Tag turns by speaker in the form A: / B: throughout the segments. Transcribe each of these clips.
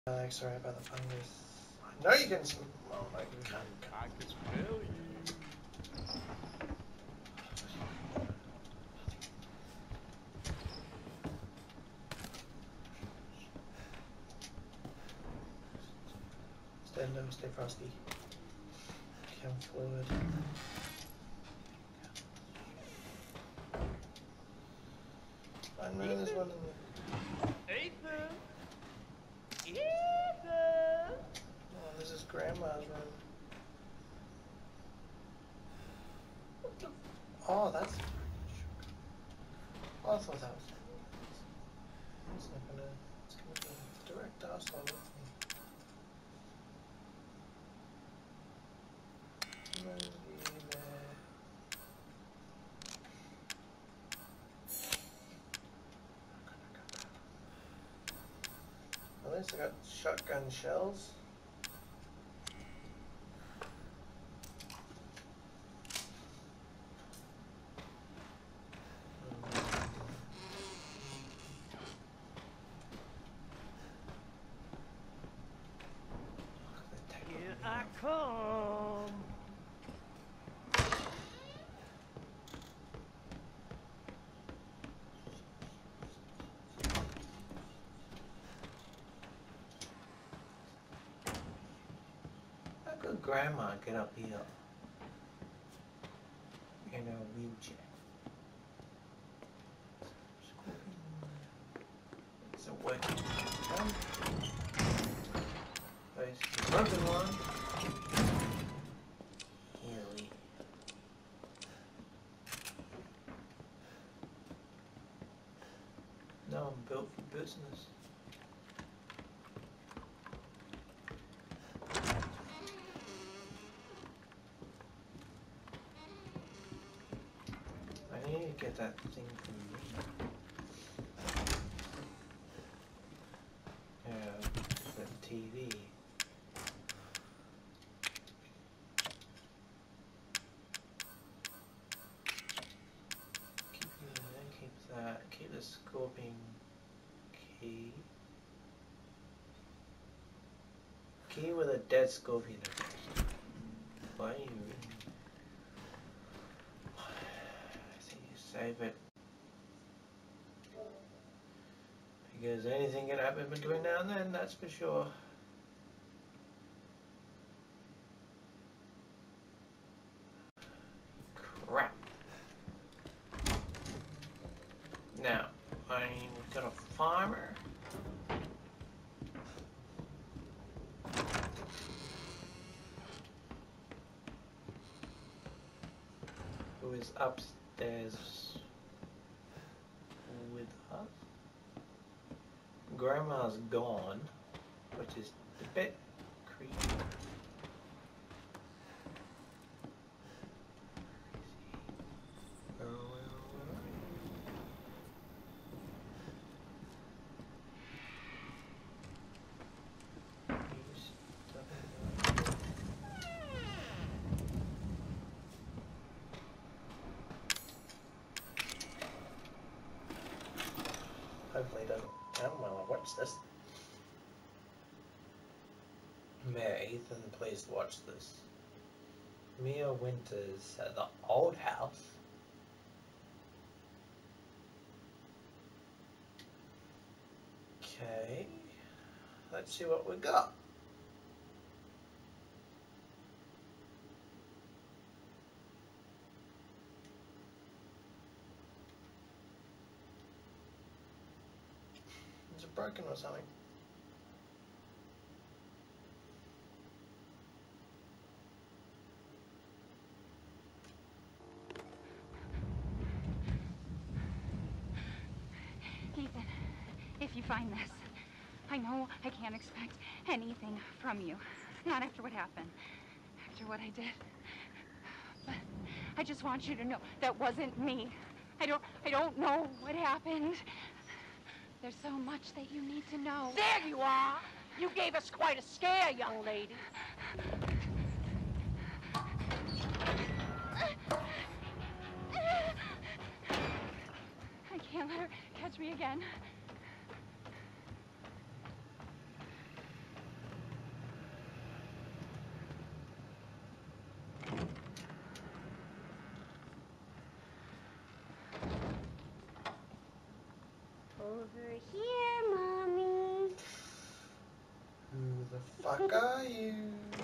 A: Sorry about the fungus. I know you can smell. Oh my god.
B: I can smell you.
A: Stay low, stay frosty. Chem fluid. I know there's one in the...
B: Ethan! Ethan!
A: Oh, this is Grandma's room. What the... Oh, that's... Oh, I thought that was... It's not gonna... It's gonna be direct dust on it. At least I got shotgun shells.
B: Here I come.
A: How could Grandma get up here in a wheelchair? It's a working one. There's the broken one. Really. No, I'm built for business. I need to get that thing from me. Yeah, the TV. Keep that. Keep the scorpion key. Key with a dead scorpion. Why are you? I think you save it. Because anything can happen between now and then, that's for sure. Crap. Now, we've got a farmer. Who is upstairs with us. Grandma's gone, which is a bit creepy. Hopefully it doesn't count while I watch this. Mayor Ethan, please watch this. Mia Winters at the old house. Okay, let's see what we got. Is it broken or something?
C: Ethan, if you find this, I know I can't expect anything from you. Not after what happened, after what I did. But I just want you to know that wasn't me. I don't know what happened. There's so much that you need to know.
D: There you are! You gave us quite a scare, young lady.
C: I can't let her catch me again.
E: Over here, Mommy.
A: Who the fuck are you?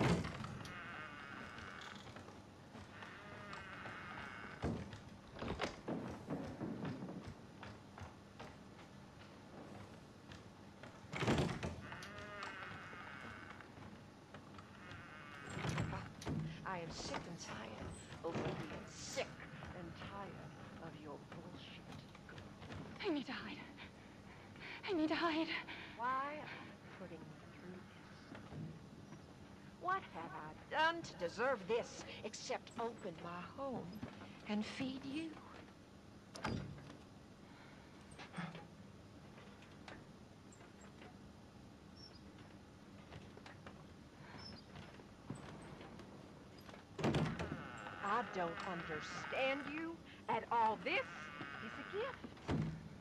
D: I am sick and tired of being sick and tired of your bullshit.
C: I need to hide. I need to hide.
D: Why are you putting me through this? What have I done to deserve this except open my home and feed you? I don't understand you at all. This is a gift.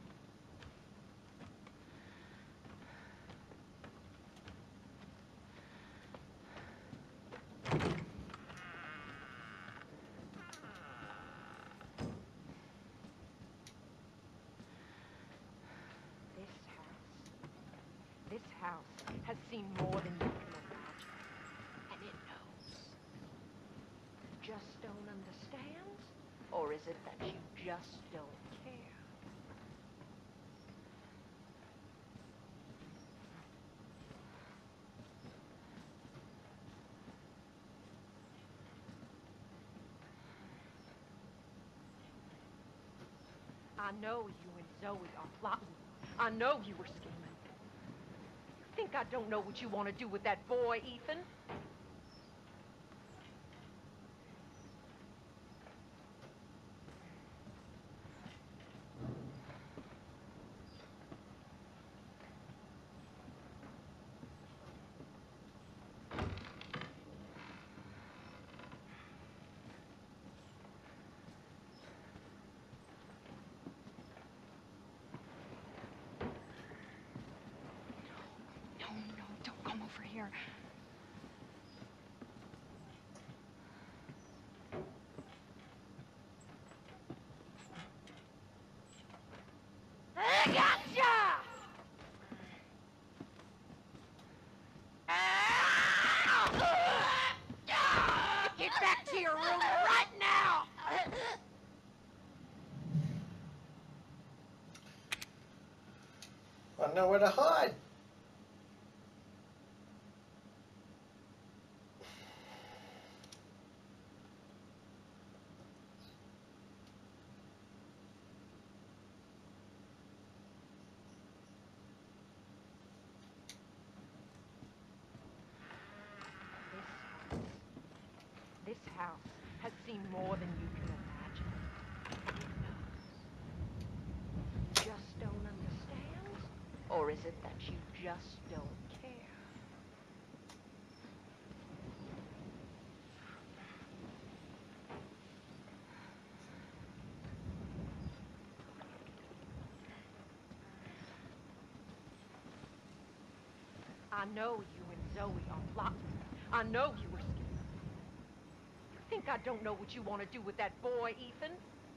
D: This house has seen more than you can imagine, and it knows. Just don't understand? Or is it that you just don't care? I know you and Zoe are plotting. I know you were scheming. You think I don't know what you want to do with that boy, Ethan?
C: No, don't come over here.
D: I gotcha! Get back to your room right now!
A: I know where to hide.
D: This house has seen more than you can imagine. It knows. Just don't understand? Or is it that you just don't care? I know you and Zoe are plotting. I know you were scheming. You think I don't know what you want to do with that boy, Ethan?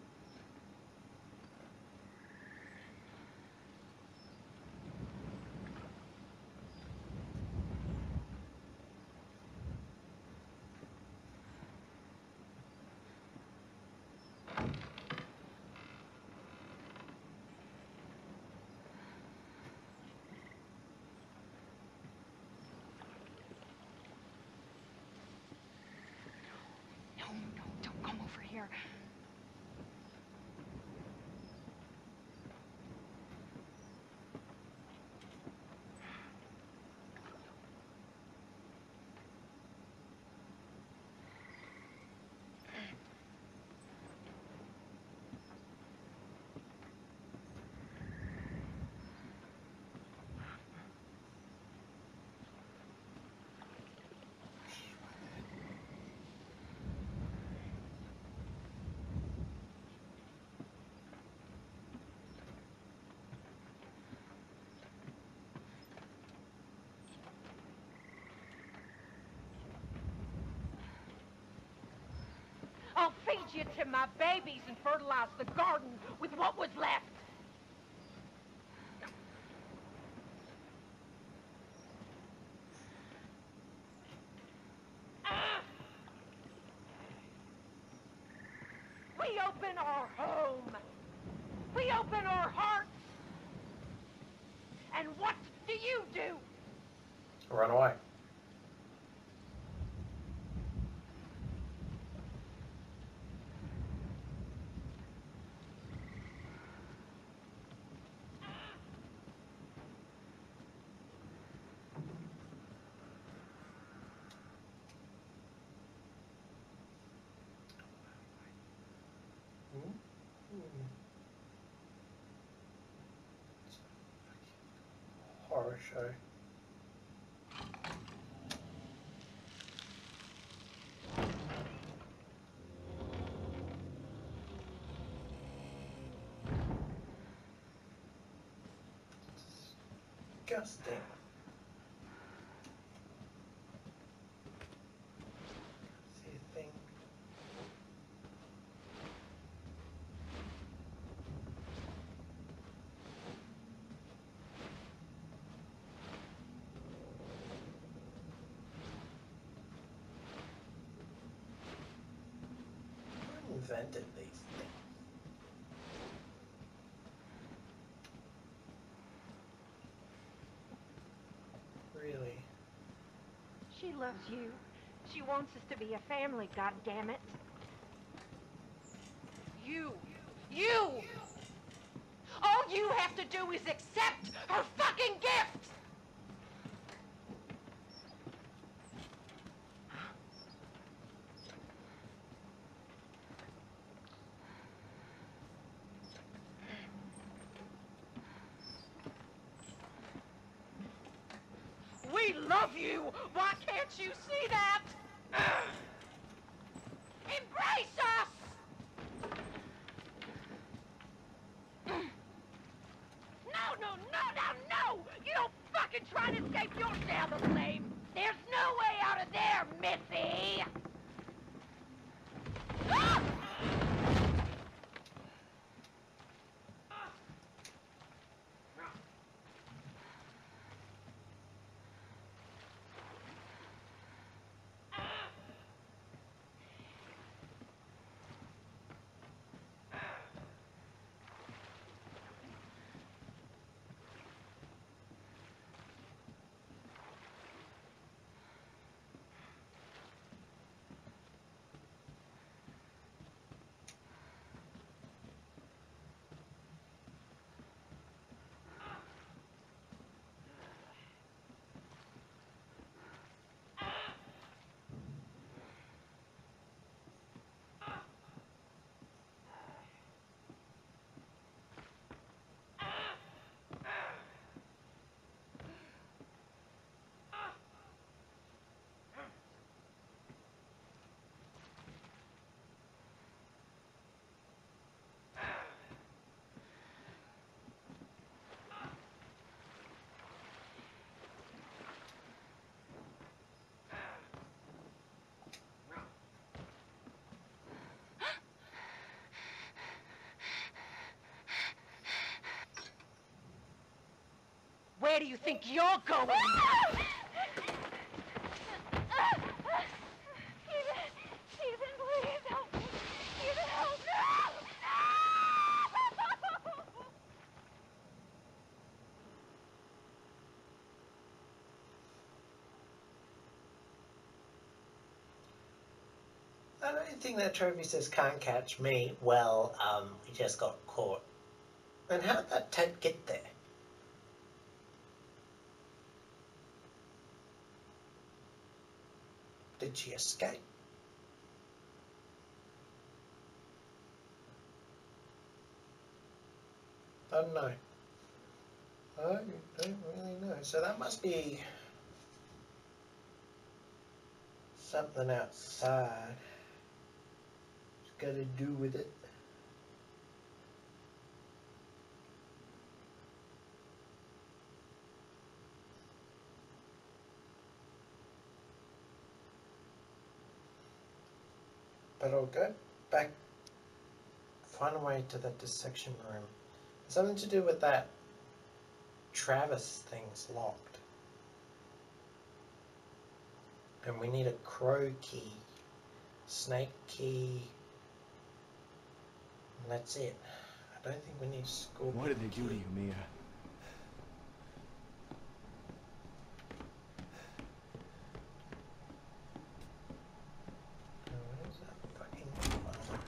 C: No, don't come over here.
D: I'll feed you to my babies and fertilize the garden with what was left. open our home. We open our hearts. And what do you do?
A: Run away. Horror show. Disgusting. See a thing. Who invented these things? Really?
D: She loves you. She wants us to be a family, goddammit. You! All you have to do is accept her fucking gift! We love you! Why can't you see that? Embrace us! No! You don't fucking try to escape, you're down the flame! There's no way out of there, Missy! Ah! Where do you think you're going?
C: Stephen, please help me. Stephen, help me.
A: I don't think that trophy says can't catch me. Well, we just got caught. And how did that Ted get there? Did she escape? I don't know. I don't really know. So that must be something outside. It's got to do with it. But I'll go back, find a way to that dissection room. Something to do with that Travis thing's locked. And we need a crow key, snake key, that's it. I don't think we need Scorpion.
B: What did they do to you, Mia?
A: Where's that fucking file?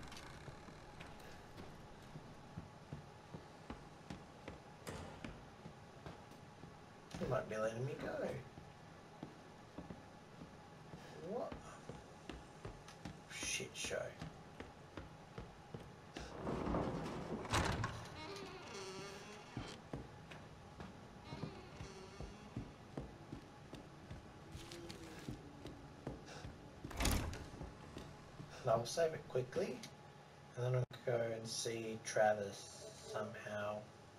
A: He might be letting me go. What a shit show. I'll save it quickly, and then I'll go and see Travis somehow.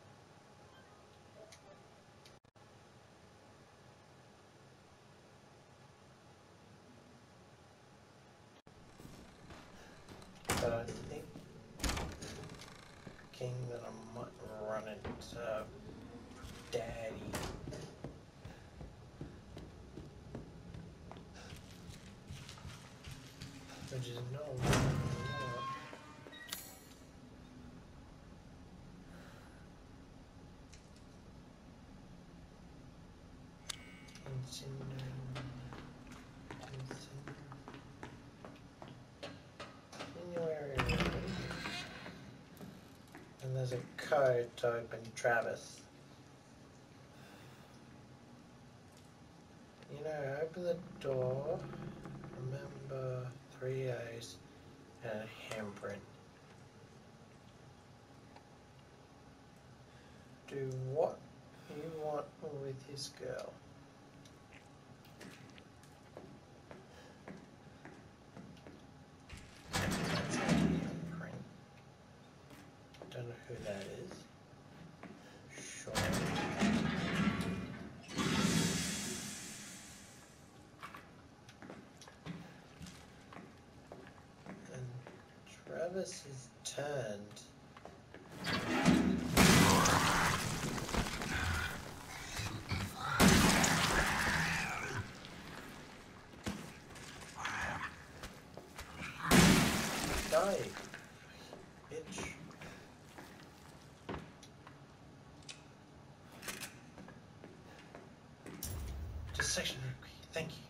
A: But I think that I might run into Daddy. Which is no. And there's a code to open Travis. You know, open the door. Remember 3 A's and a handprint. Do what you want with this girl. That's a handprint. Don't know who that is. Sure. And Travis is turned. Die, bitch. Just section real quick. Thank you.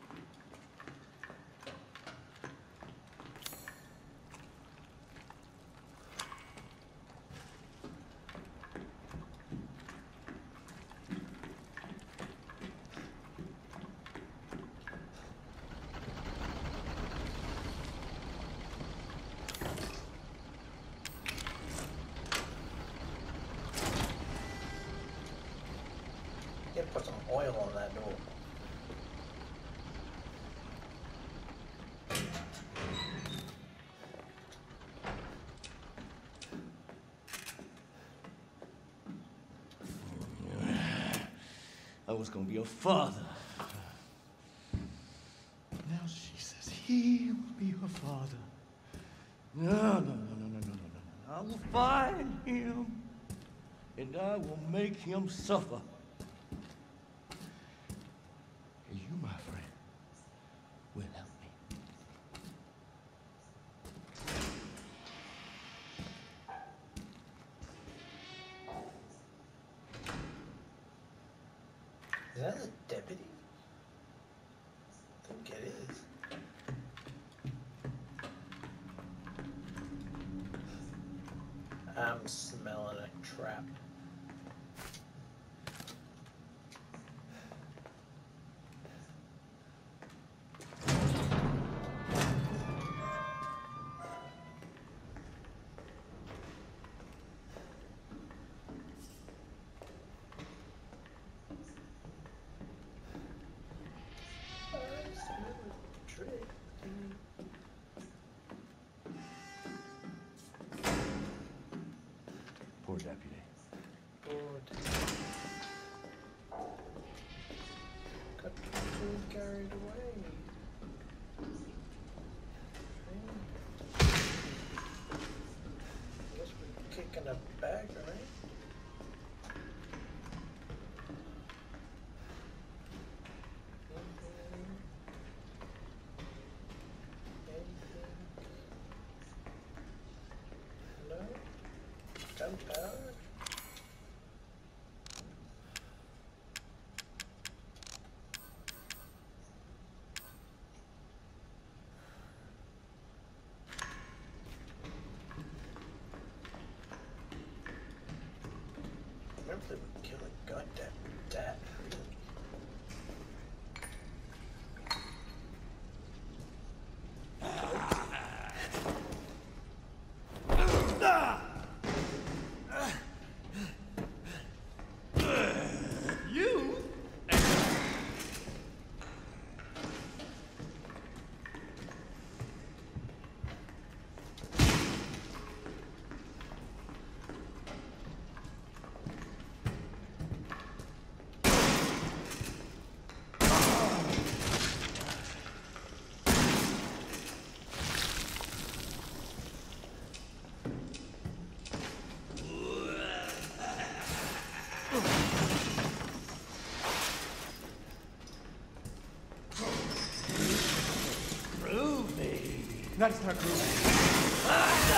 A: You put some oil on that door.
B: I was gonna be a father. Now she says he will be her father. No. I will find him, and I will make him suffer. And you, my friend, will help me.
A: Is that a deputy? I think it is. I'm smelling a trap.
B: Poor deputy.
A: Got too carried away. Guess we're kicking a bag, right? No? goddamn dad.
B: You? That's not groovy.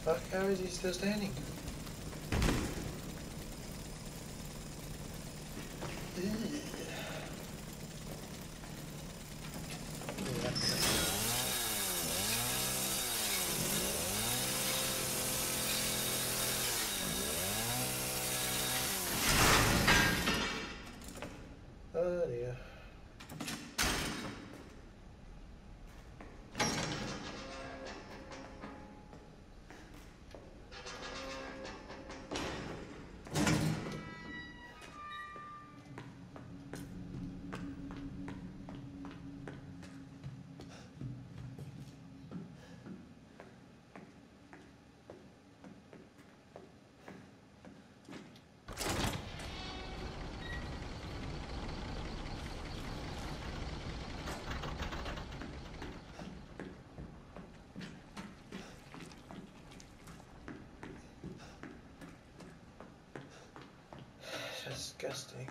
A: Fuck, how is he still standing? Oh dear. Disgusting.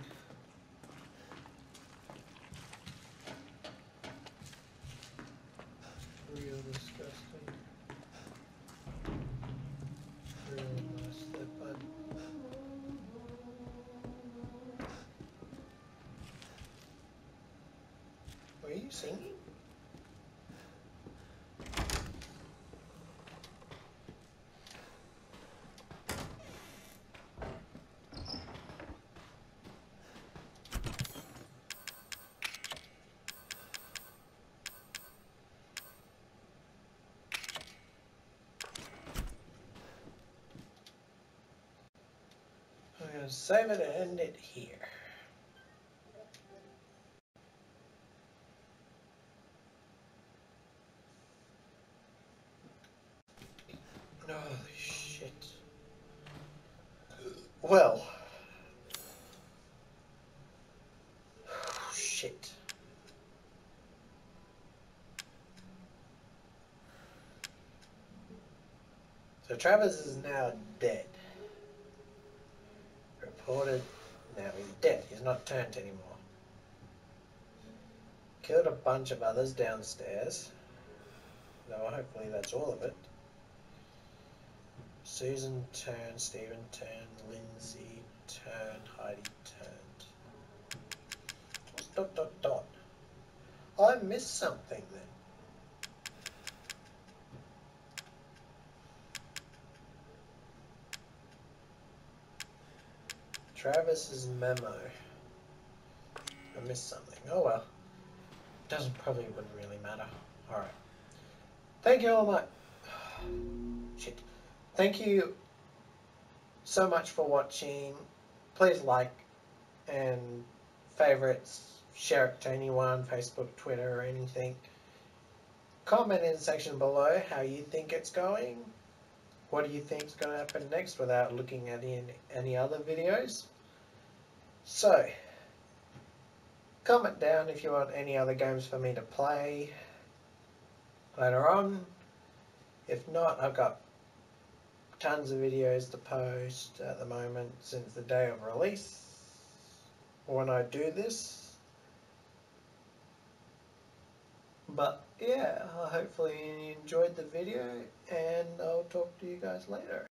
A: Real disgusting. Real nice that bud. Were you singing? I'm going to save it and end it here. Holy shit. Well. Shit. So Travis is now dead. Reported. Now he's dead. He's not turned anymore. Killed a bunch of others downstairs. No, hopefully that's all of it. Susan turned, Stephen turned, Lindsay turned, Heidi turned. What's dot dot dot? I missed something then. Travis's memo. I missed something. Oh well. Wouldn't really matter. Alright. Thank you all much. Shit. Thank you so much for watching. Please like and favorites, share it to anyone, Facebook, Twitter, or anything. Comment in the section below how you think it's going. What do you think is going to happen next without looking at any other videos? So, comment down if you want any other games for me to play later on. If not, I've got tons of videos to post at the moment since the day of release when I do this. But yeah, hopefully you enjoyed the video and I'll talk to you guys later.